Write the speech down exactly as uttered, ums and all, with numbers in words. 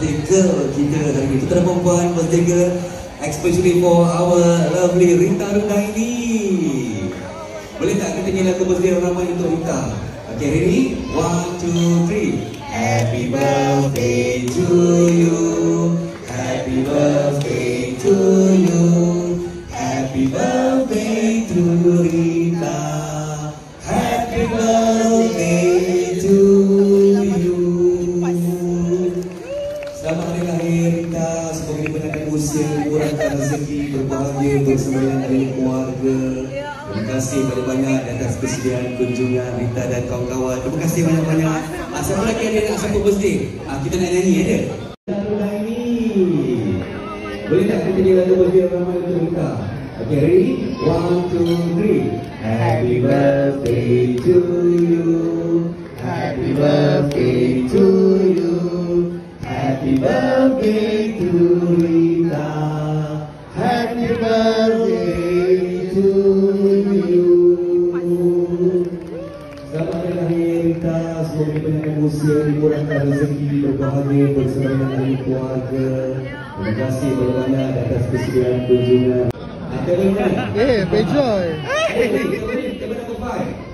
birthday girl kita hari ini. Kita perempuan birthday girl, especially for our lovely Rita Rudaini. Boleh tak kita nyanyi lagu birthday ramai untuk Rita? Okay, ready? One, two, three. Happy birthday to you. Happy birthday to you. Happy birthday to Rita. Happy birthday to you. Selamat hari lahir Rita. Semoga dipanjangkan usia, dimurahkan rezeki, berbahagia bersama dengan ahli keluarga. Terima kasih banyak-banyak atas kesediaan kunjungan Rita dan kawan-kawan. Terima kasih banyak-banyak. Ah, siapa lagi ada nak sambut birthday? Ah, kita nak nyanyi ada? Rudaini. Boleh tak kita nyanyi lagu birthday ramai untuk Rita? Okay, ready? One, two, three. Happy birthday to you. Happy birthday to you. Happy birthday to Rita. Happy birthday to you. Selamat hari lahir Rita. Semoga dipanjangkan usia, dimurahkan rezeki, berbahagia bersama dengan ahli keluarga. Terima kasih banyak-banyak atas kesediaan kunjungan. Eh, Bejoy. Hey, hey, hey, hey, hey, hey, hey, hey, hey, hey, hey, hey,